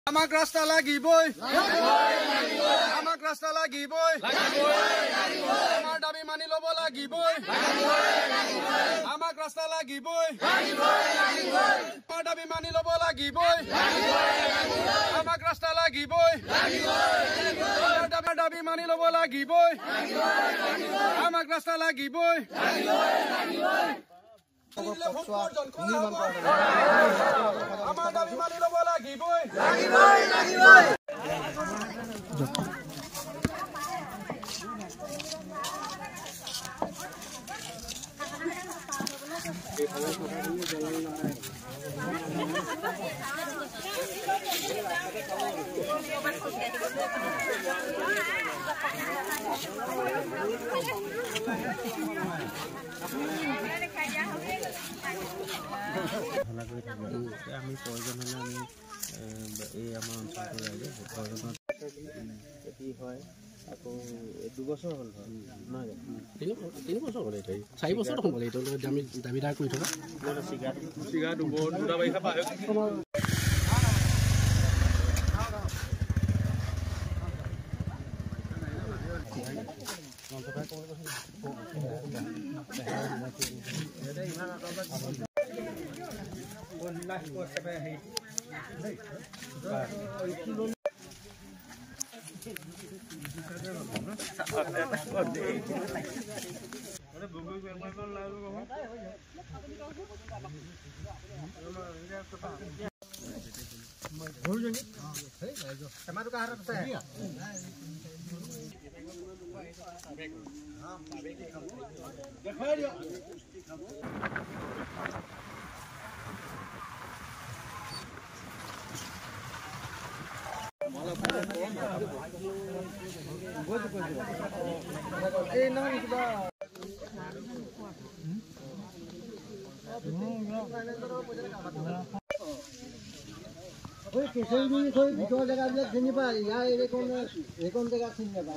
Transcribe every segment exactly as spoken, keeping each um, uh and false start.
আমাক ৰাস্তা লাগিবই আমাক ৰাস্তা লাগিবই আমাৰ দাবী মানি ল'ব লাগিবই আমাক ৰাস্তা লাগিবই আমাৰ দাবী মানি ল'ব লাগিবই আমাক ৰাস্তা লাগিবই আমাৰ দাবী মানি ল'ব লাগিবই আমাক ৰাস্তা লাগিবই আমাৰ দাবী মানি ল'ব লাগিবই লাগিবই লাগিবই আমি প্ৰয়োজন হ'লে আমি এই আমাৰ অঞ্চলটো ৰাইজে প্ৰয়োজনত খেতি হয় আকৌ দুবছৰ হ'ল হয় নহয় তিনি তিনি বছৰ হ'ল এইটো চাৰি বছৰ হ'ল এইটো দামী দাবীদাৰ কৰি থকা চিগা দুবৰ দুটা বাৰিষা পাৰ ভিতৰৰ জেগাবিলাক চিনি পায় ইয়াৰ এইকণ এইকণ জেগা চিনি নাপায়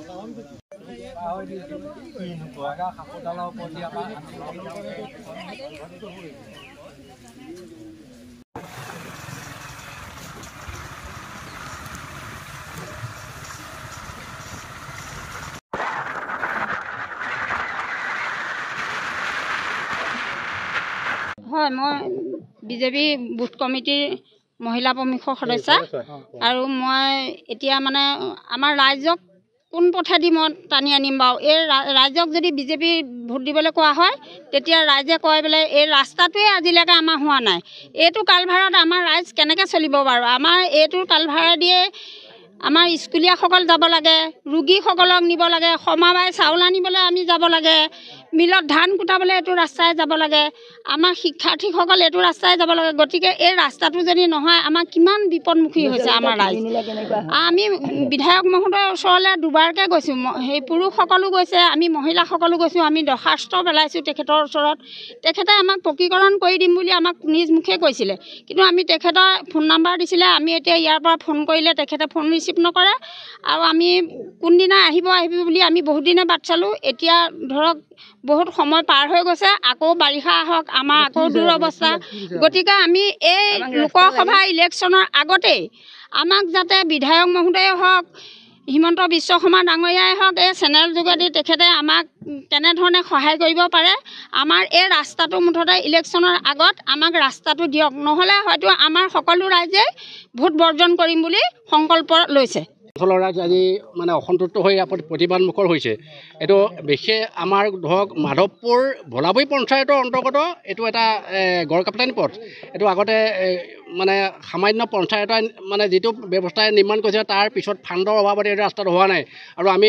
হয় মই বিজেপি বুথ কমিটিৰ মহিলা পমিশৰ সদস্য আৰু মই এতিয়া মানে আমাৰ ৰাইজক কোন পথেদি মই টানি আনিম বাৰু এই ৰাইজক যদি বিজেপি ভোট দিবলৈ কোৱা হয় তেতিয়া ৰাইজে কয় বোলে এই ৰাস্তাটোৱে আজিলৈকে আমাৰ হোৱা নাই এইটো কালভাৰত আমাৰ ৰাইজ কেনেকৈ চলিব বাৰু আমাৰ এইটো কালভাৰ দিয়ে আমাৰ স্কুলীয়াসকল যাব লাগে ৰোগীসকলক নিব লাগে সমাবাই চাউল আনিবলৈ আমি যাব লাগে মিলত ধান কুটাবলৈ এইটো ৰাস্তাই যাব লাগে আমাৰ শিক্ষাৰ্থীসকল এইটো ৰাস্তাই যাব লাগে গতিকে এই ৰাস্তাটো যদি নহয় আমাৰ কিমান বিপদমুখী হৈছে আমাৰ ৰাইজ আমি বিধায়ক মহোদয়ৰ ওচৰলৈ দুবাৰকৈ গৈছোঁ সেই পুৰুষসকলো গৈছে আমি মহিলাসকলো গৈছোঁ আমি দৰ্খাস্ত পেলাইছোঁ তেখেতৰ ওচৰত তেখেতে আমাক পকীকৰণ কৰি দিম বুলি আমাক নিজ মুখে কৈছিলে কিন্তু আমি তেখেতৰ ফোন নাম্বাৰ দিছিলে আমি এতিয়া ইয়াৰ পৰা ফোন কৰিলে তেখেতে ফোন ৰিচিভ নকৰে আৰু আমি কোনদিনা আহিব আহিব বুলি আমি বহুতদিনে বাট চালোঁ এতিয়া ধৰক বহুত সময় পাৰ হৈ গৈছে আকৌ বাৰিষা আহক আমাৰ আকৌ দূৰ অৱস্থা গতিকে আমি এই লোকসভা ইলেকশ্যনৰ আগতেই আমাক যাতে বিধায়ক মহোদয়ে হওক হিমন্ত বিশ্ব শৰ্মা ডাঙৰীয়াই হওক এই চেনেল যোগেদি তেখেতে আমাক কেনেধৰণে সহায় কৰিব পাৰে আমাৰ এই ৰাস্তাটো মুঠতে ইলেকশ্যনৰ আগত আমাক ৰাস্তাটো দিয়ক নহ'লে হয়তো আমাৰ সকলো ৰাইজে ভোট বৰ্জন কৰিম বুলি সংকল্প লৈছে অঞ্চলৰ ৰাইজ আজি মানে অসন্তুষ্ট হৈ প্ৰতিবাদমুখৰ হৈছে এইটো বিশেষ আমাৰ ধৰক মাধৱপুৰ ভোলাবৈ পঞ্চায়তৰ অন্তৰ্গত এইটো এটা গড়কাপ্তানি পথ এইটো আগতে মানে সামান্য পঞ্চায়তৰ মানে যিটো ব্যৱস্থাই নিৰ্মাণ কৰিছে তাৰ পিছত ফাণ্ডৰ অভাৱতে এই ৰাস্তাটো হোৱা নাই আৰু আমি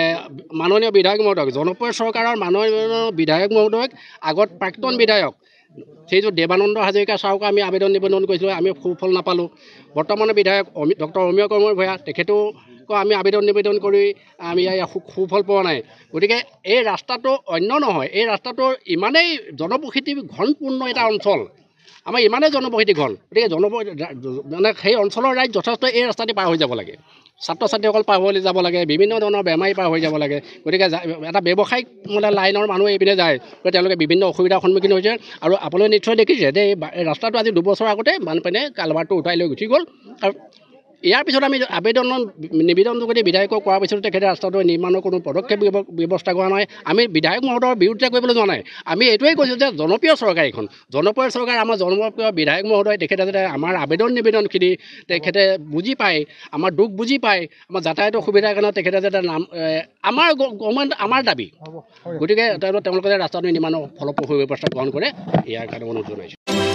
মাননীয় বিধায়ক মহোদয়ক জনপ্ৰিয় চৰকাৰৰ মাননীয় বিধায়ক মহোদয়ক আগত প্ৰাক্তন বিধায়ক সেইটো দেৱানন্দ হাজৰিকা ছাৰক আমি আবেদন নিবেদন কৰিছিলোঁ আমি সুফল নাপালোঁ বৰ্তমানৰ বিধায়ক অমি ডক্টৰ অমীয় কৰ্মৰ ভূঞা তেখেতকো আমি আবেদন নিবেদন কৰি আমি সুফল পোৱা নাই গতিকে এই ৰাস্তাটো অন্য নহয় এই ৰাস্তাটো ইমানেই জনবসতি ঘনপূৰ্ণ এটা অঞ্চল আমাৰ ইমানেই জনবসতি ঘন গতিকে জন মানে সেই অঞ্চলৰ ৰাইজ যথেষ্ট এই ৰাস্তাটি পাৰ হৈ যাব লাগে ছাত্ৰ ছাত্ৰীসকল পাৰ হৈ যাব লাগে বিভিন্ন ধৰণৰ বেমাৰী পাৰ হৈ যাব লাগে গতিকে এটা ব্যৱসায়িক মানে লাইনৰ মানুহ এইপিনে যায় গতিকে তেওঁলোকে বিভিন্ন অসুবিধাৰ সন্মুখীন হৈছে আৰু আপোনালোকে নিশ্চয় দেখিছে যে এই ৰাস্তাটো আজি দুবছৰ আগতে বানপানীয়ে কালভাৰটো উঠাই লৈ গুচি গ'ল আৰু ইয়াৰ পিছত আমি আবেদন নিবেদন যোগেদি বিধায়কক কৰাৰ পিছত তেখেতে ৰাস্তাটো নিৰ্মাণৰ কোনো পদক্ষেপ ব্যৱস্থা কৰা নাই। আমি বিধায়ক মহোদয়ৰ বিৰোধিতা কৰিবলৈ যোৱা নাই। আমি এইটোৱেই কৈছোঁ যে জনপ্ৰিয় চৰকাৰ এইখন, জনপ্ৰিয় চৰকাৰ আমাৰ জনপ্ৰিয় বিধায়ক মহোদয় তেখেতে যাতে আমাৰ আবেদন নিবেদনখিনি তেখেতে বুজি পায়, আমাৰ দুখ বুজি পায়, আমাৰ যাতায়াতৰ সুবিধাৰ কাৰণে তেখেতে যাতে নাম আমাৰ গভৰ্ণমেণ্ট আমাৰ দাবী, গতিকে তেওঁলোকে ৰাস্তাটো নিৰ্মাণৰ ফলপ্ৰসূ ব্যৱস্থা গ্ৰহণ কৰে, ইয়াৰ কাৰণে অনুৰোধ জনাইছোঁ।